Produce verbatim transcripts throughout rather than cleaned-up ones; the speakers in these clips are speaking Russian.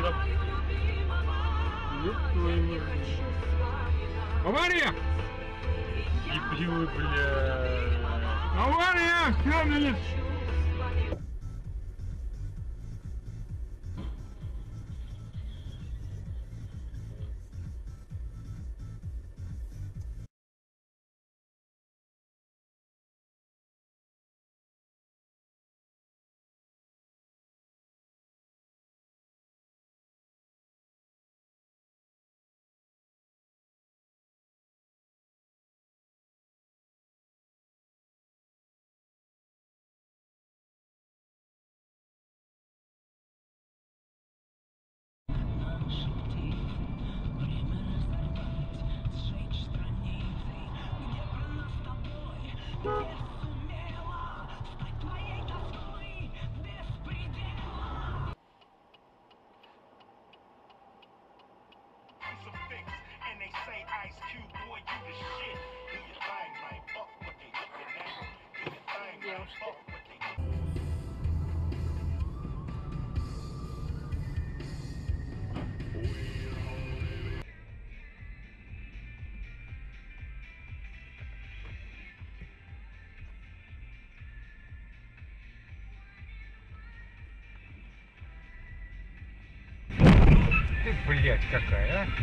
Авария! Дебилы, бля. Авария! Все, ты, блядь, какая, а?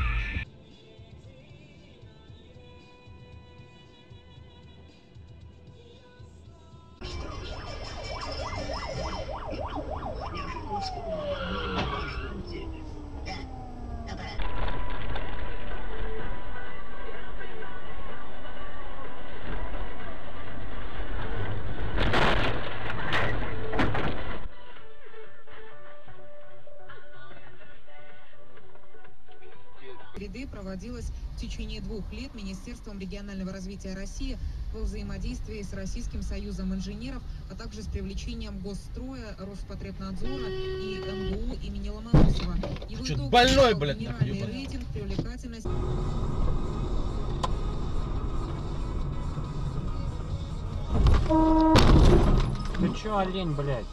Ряды проводилась в течение двух лет Министерством регионального развития России во взаимодействии с Российским союзом инженеров, а также с привлечением Госстроя, Роспотребнадзора и эм гэ у имени Ломоносова. Его Что-то больной, блядь, генеральный рейтинг, привлекательность. Ты чё, олень, блядь?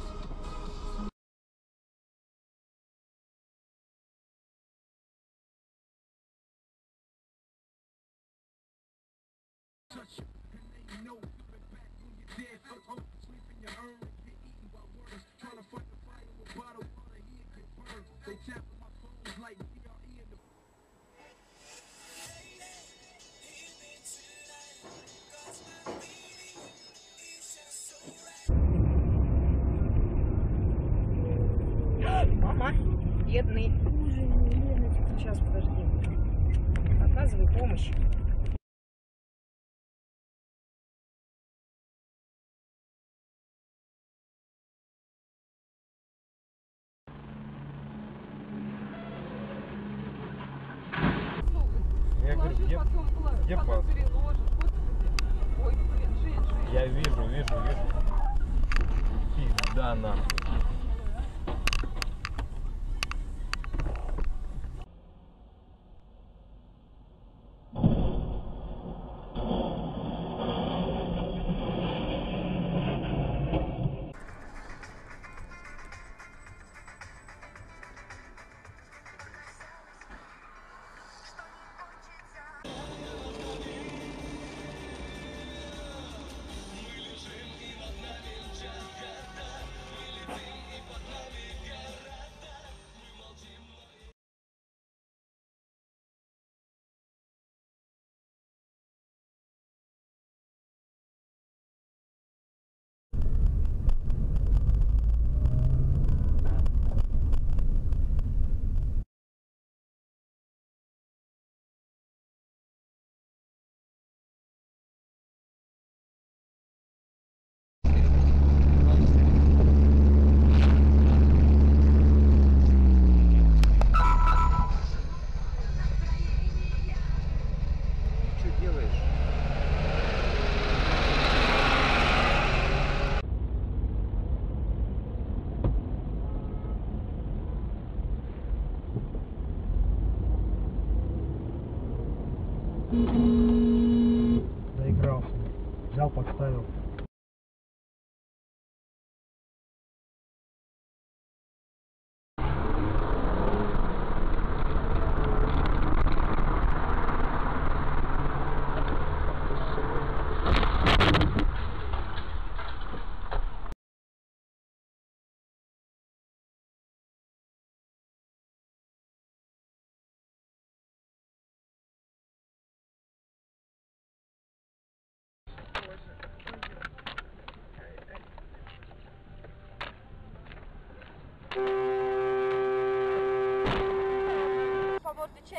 Мама, бедный. Сейчас, подожди. Оказывай помощь. Я говорю, где, где пас? Ой, блин, женщина. Я вижу, вижу, вижу. Пизда нахуй.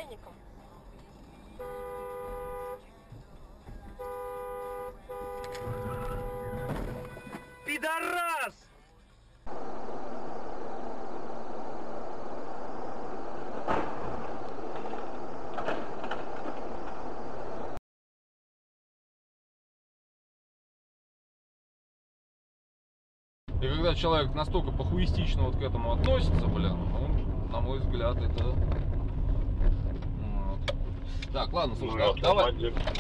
охранником. Пидорас! И когда человек настолько похуистично вот к этому относится, блин, ну, на мой взгляд, это... Вот. Так, ладно, слушай, Ну, да, давай.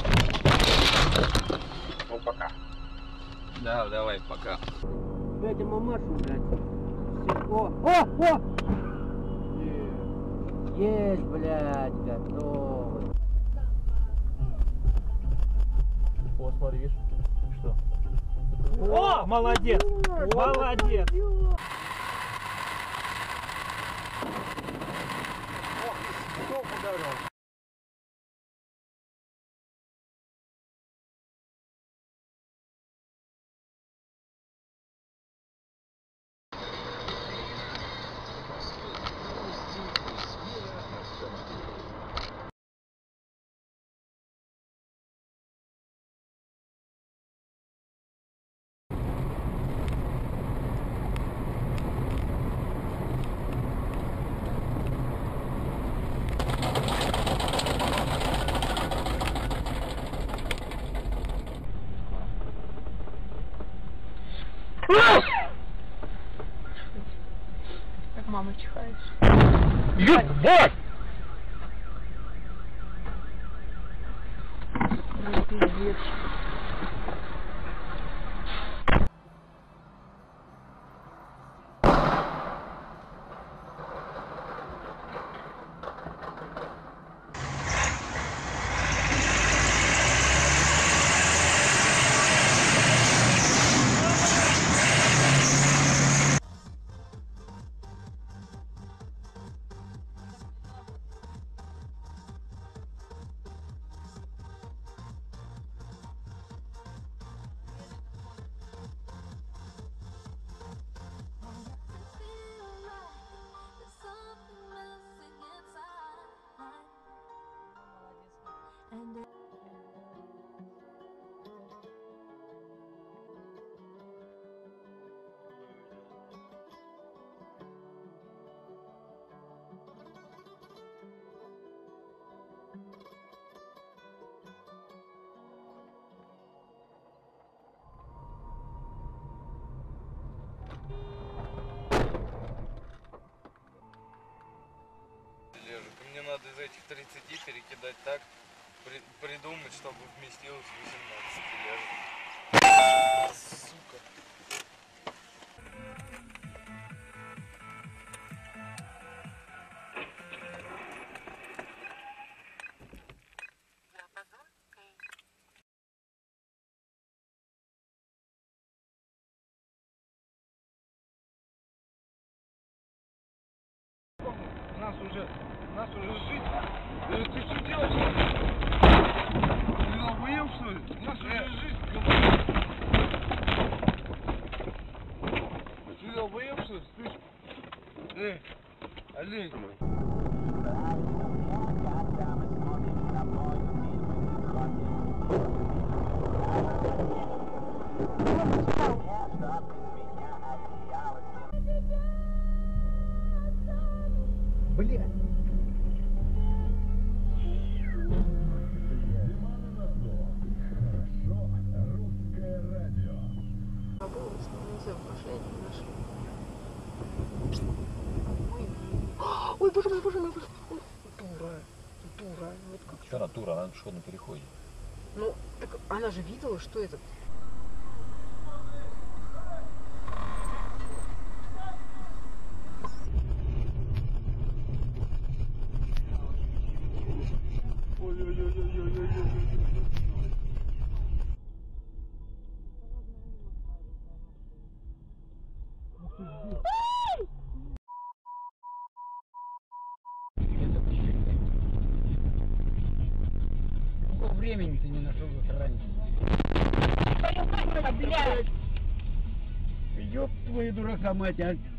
Ну, пока. Да, давай, пока. Дайте мамашу, блядь. О, о, о! Есть, блядь, готовы. О, смотри, видишь? Что? О, молодец! Молодец! Кто ударил? Как мама чихает. Ебать! Ну, пиздец. Мне надо из этих тридцати перекидать так, при, придумать, чтобы вместилось восемнадцать тележек. Сука. Нас уже, нас уже жить. Э, Ты что делаешь? Ты долбоёб, что ли? Нас уже жить. Ты долбоёб, что ли? Слышь? Эй, олень. Блядь. Забыла, что нельзя пошли, нашли. Ой, боже мой, боже мой, боже мой. Дура, дура. Вот как. Что она дура, она шла на переходе. Ну, так она же видела, что это. Сколько времени ты не нашел вот раньше? Блядь! Ёб твою дурака, мать, а!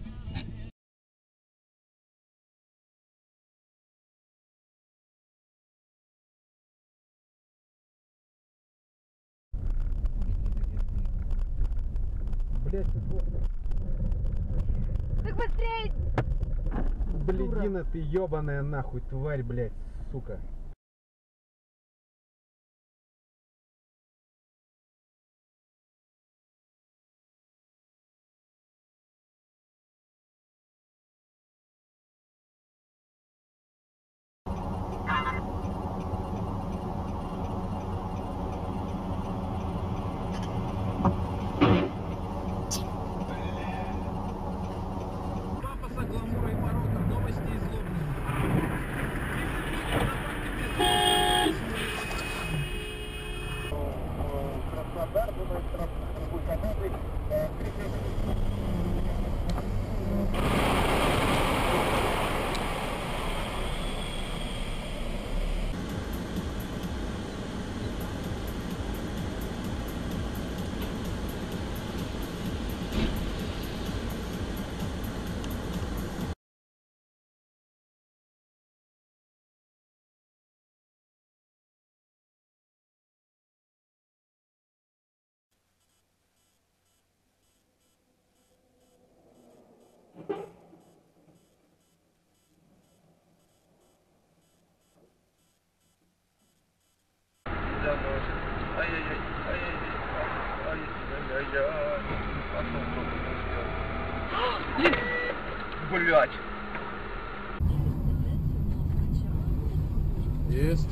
блядь, Так быстрее! блядина ты ебаная нахуй, тварь, блядь, сука. Ай-яй-яй, ай-яй-яй, ай-яй-яй-яй. Пошел кто-то. Блять. Есть.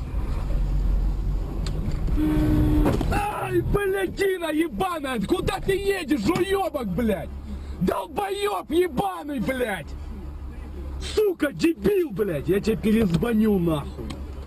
Ай, блядина ебаная! Куда ты едешь, уебок, блядь? Долбоеб ебаный, блядь! Сука, дебил, блядь! Я тебе перезвоню, нахуй!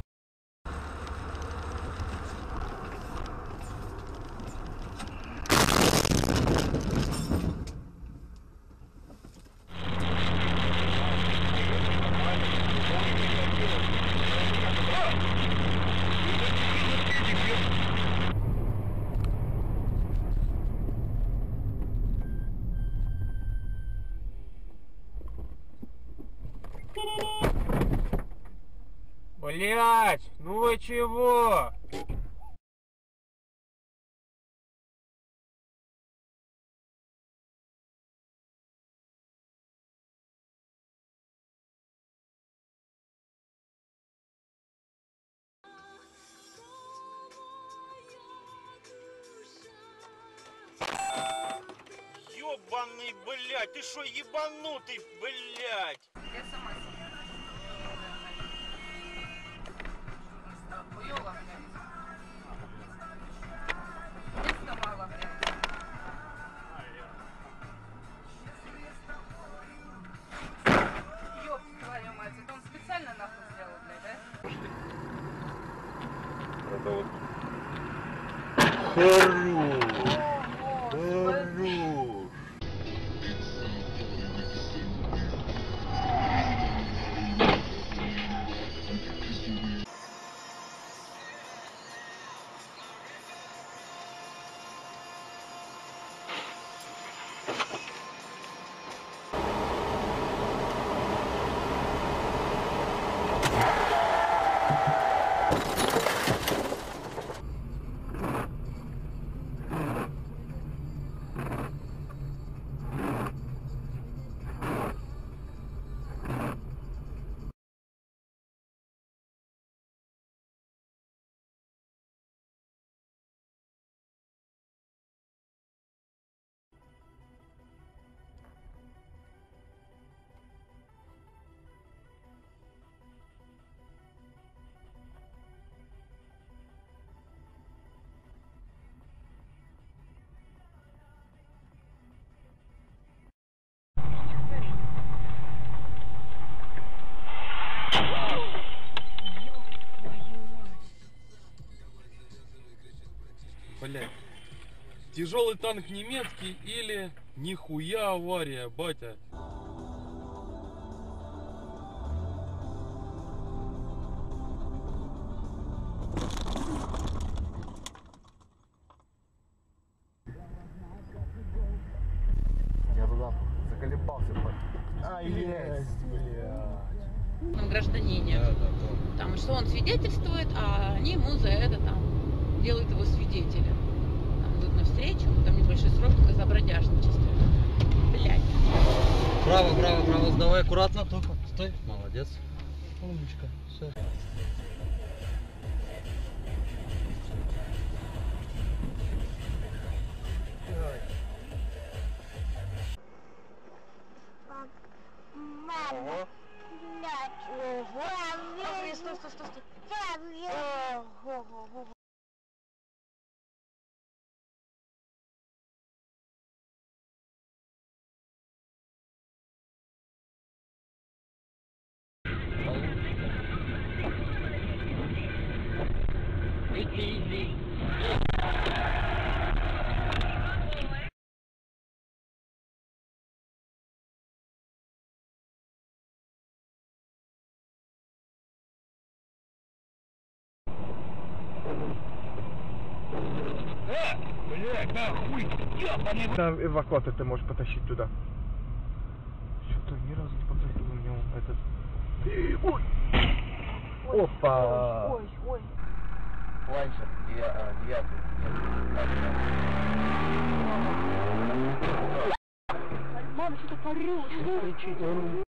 Блять, ну вы чего? Ёбаный, блядь, ты шо ебанутый, блядь? Я сама себе. Хуёво, блядь. Места мало, блядь. Ёб твою мать, это он специально нахуй сделал, блядь, да? Это вот. Хорош! Хорош! Блять. Тяжелый танк немецкий или нихуя авария, батя. Я туда заколебался. А, есть, блядь. Ну, гражданине. Да, да, да. Там, что он свидетельствует, а они ему за это там делают его свидетелем. Там идут навстречу, там небольшой срок только за бродяжничество. Браво, браво, браво. Сдавай аккуратно только. Стой. Молодец. Умничка. Все. Мама. Стой, стой, стой, стой. Там эвакуатор ты можешь потащить туда. Что-то ни разу не потащил у него этот. Ой! Опа! Ой, ой. Ланчер, девятый. Мама, что ты орёшь?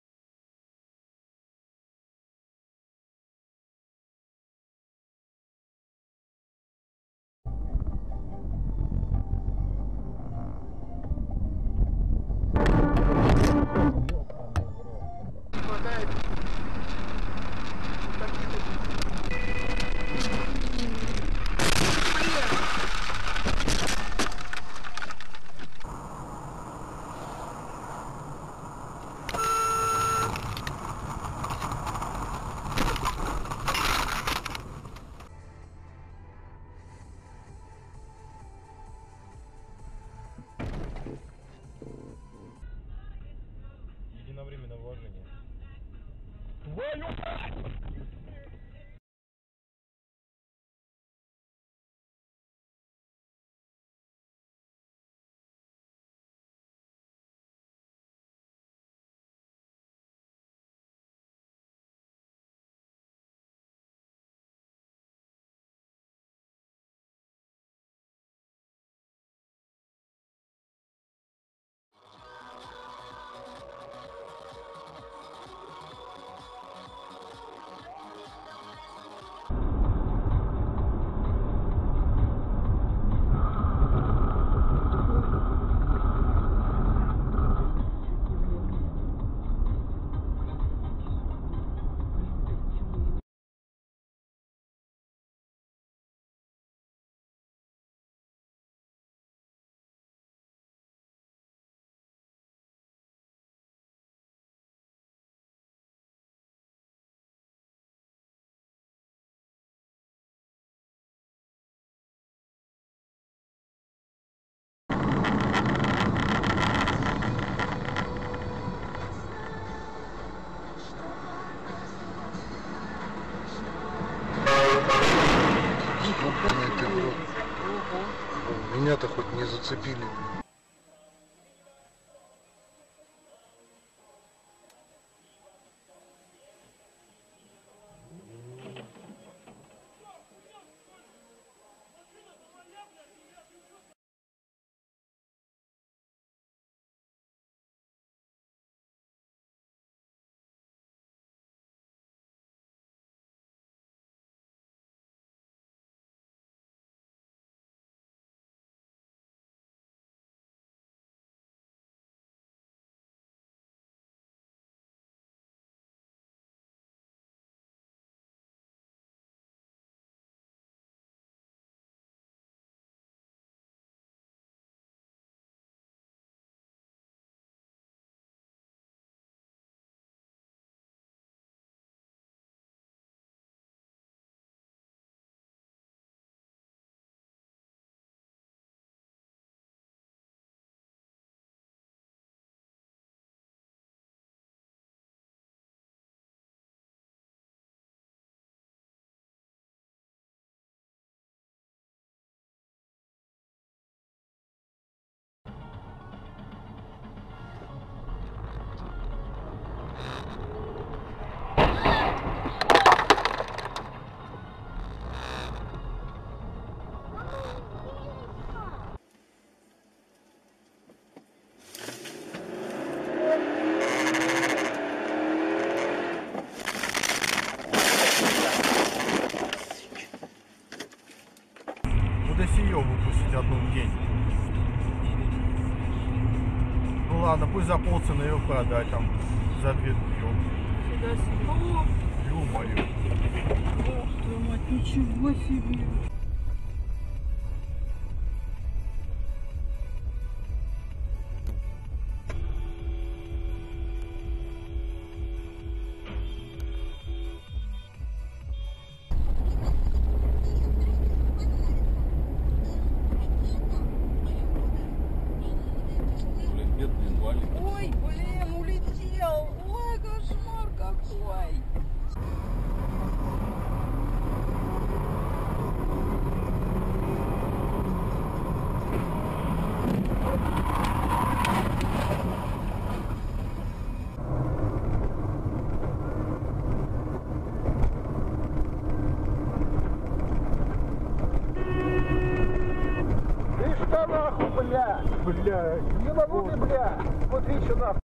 Единовременное вложение. Меня-то хоть не зацепили. ладно, пусть за полцены ее продай там, за две трёмки. Сюда себе. Ё-моё. Ох, твою мать, ничего себе. Ой, блин, улетел. Ой, кошмар какой. Ты что нахуй, бля? Бля. Не могу ты, бля. Смотри, что нахуй.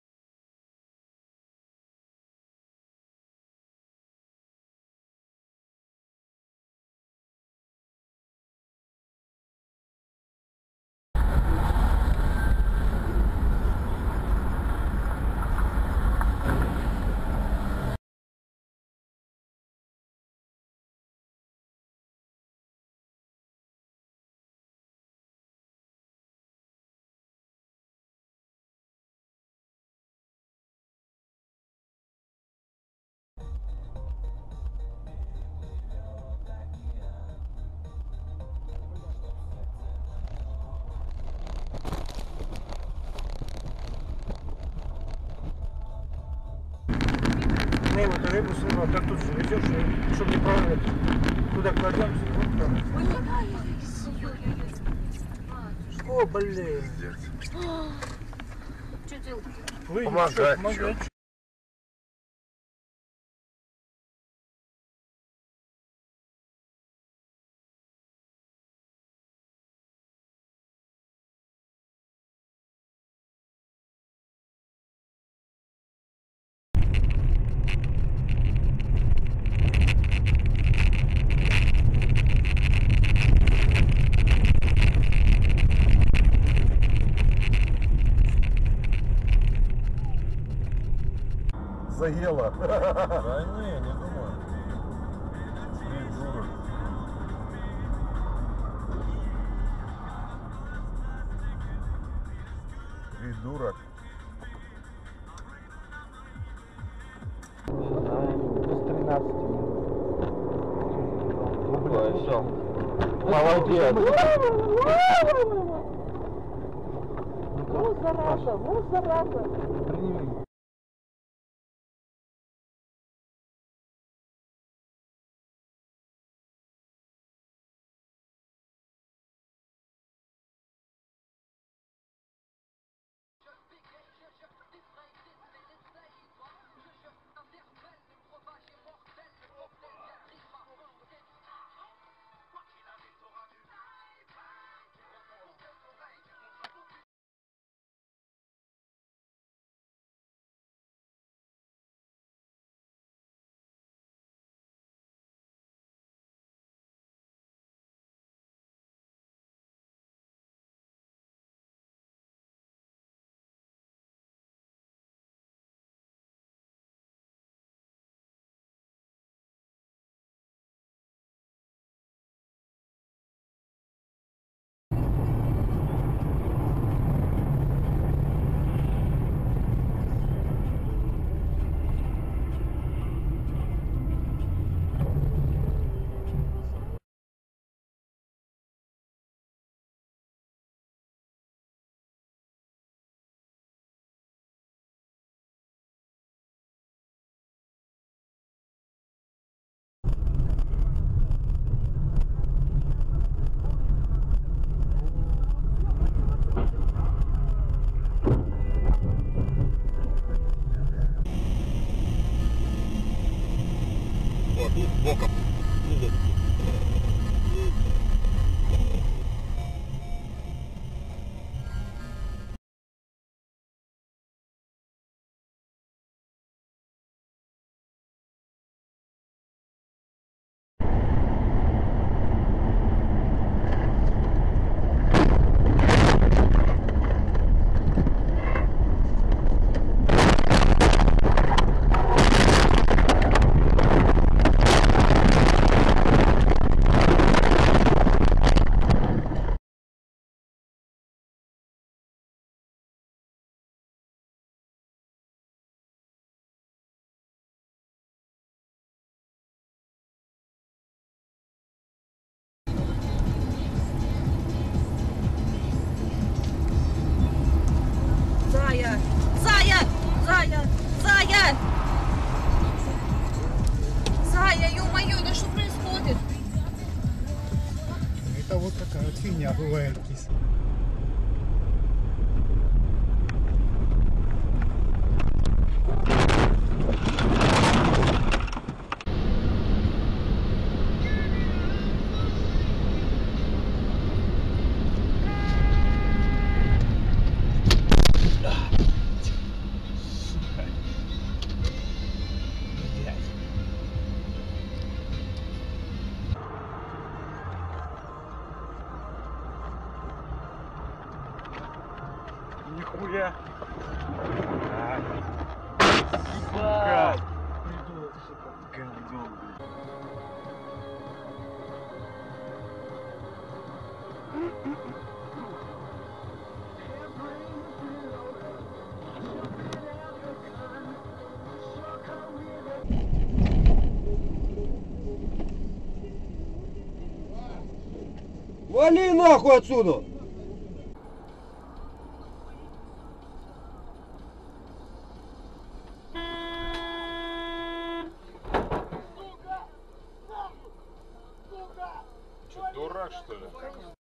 Мы вот рыбу снимал, так тут же везешь, чтобы не прорвать. Туда кладем, вот там. О, блин. Что делать? Помогать, помогать. Заела. Да не, не думаю. Придурок. Придурок. Без тринадцати минут. Все. Молодец. Вот зараза, вот зараза. Прими. Боком. Бывает кис. Нихуя. Сука! Гандон, блядь. Вали нахуй отсюда! Че, дурак, что ли?